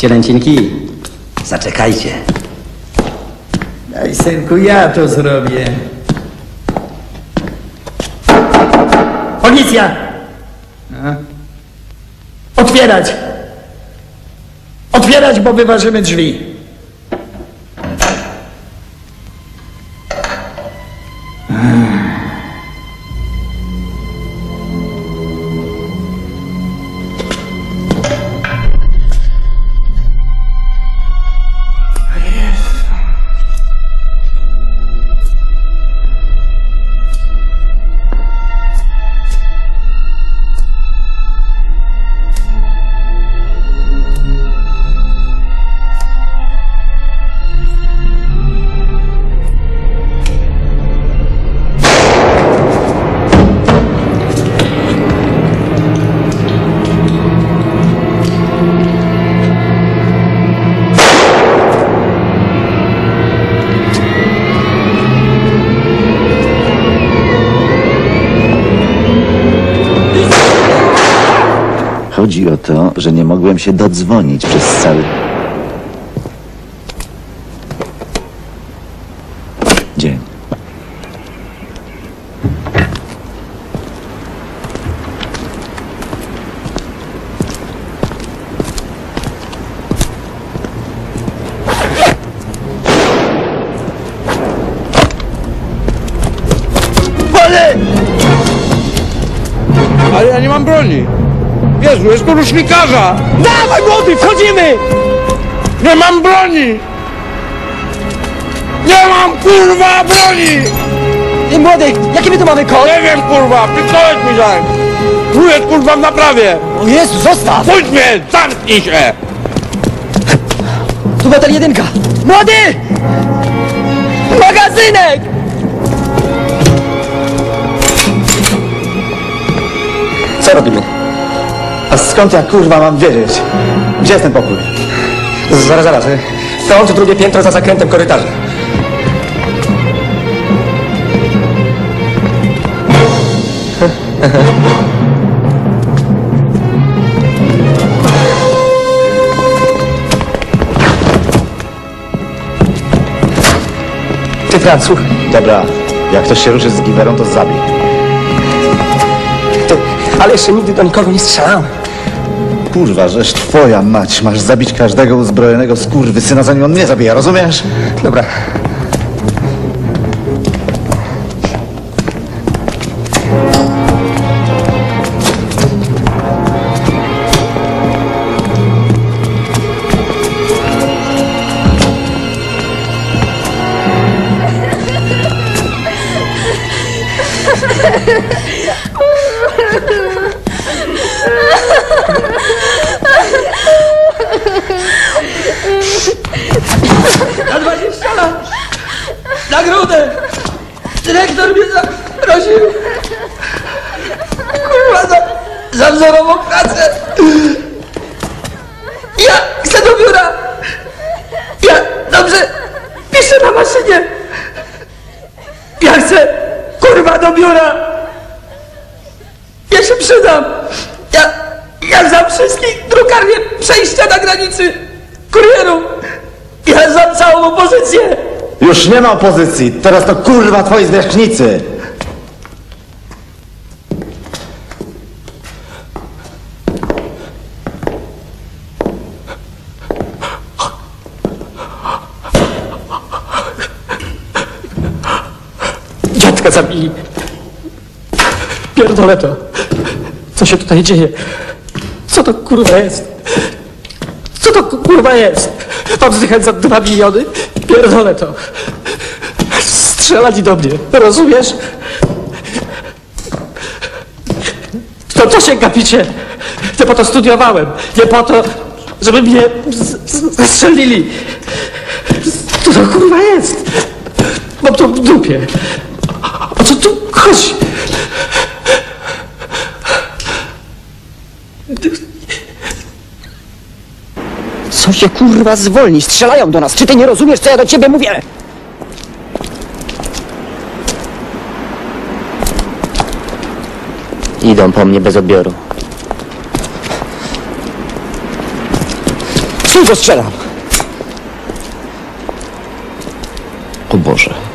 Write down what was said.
Cielęcinki, zaczekajcie. Daj, synku, ja to zrobię. Policja! Otwierać! Otwierać, bo wyważymy drzwi. Chodzi o to, że nie mogłem się dodzwonić przez cały dzień. Ale ja nie mam broni. Jezu, jest tu rusznikarza! Dawaj, młody, wchodzimy! Nie mam broni! Nie mam, kurwa, broni! Ty, młody, jaki my tu mamy kod? Nie wiem, kurwa, pistolet mi daj! Tu jest, kurwa, w naprawie! O Jezu, zostaw! Pójdź mnie, zamknij się! Tu motel 1! Młody! Magazynek! Co robimy? A skąd ja, kurwa, mam wiedzieć? Gdzie jest ten pokój? Zaraz. Stąd drugie piętro za zakrętem korytarza. Ty, Franc, słuchaj. Dobra, jak ktoś się ruszy z giwerą, to zabij. Ty, ale jeszcze nigdy do nikogo nie strzelałem. Kurwa, żeż twoja mać, masz zabić każdego uzbrojonego skurwysyna, zanim on mnie zabija, rozumiesz? Dobra. Na 20 lat! Nagrodę! Dyrektor mnie zaprosił! Kurwa, za wzorową pracę! Ja chcę do biura! Ja dobrze piszę na maszynie! Ja chcę, kurwa, do biura! Ja się przydam! Ja znam wszystkich drukarnie przejścia na granicy kurierów! Ja znam całą opozycję! Już nie ma opozycji, teraz to kurwa twoi zwierzchnicy! Dziadka zabili. Pierdolę to. Co się tutaj dzieje? Co to kurwa jest? Co to kurwa jest? Mam zdychać za 2 miliony? Pierdolę to. Strzelali do mnie. Rozumiesz? To się gapicie. Nie po to studiowałem. Nie po to, żeby mnie zastrzelili. Co to kurwa jest? Mam to w dupie. O co tu chodzi? Co się kurwa zwolni? Strzelają do nas. Czy ty nie rozumiesz, co ja do ciebie mówię? Idą po mnie bez odbioru. Tylko strzelam! O Boże.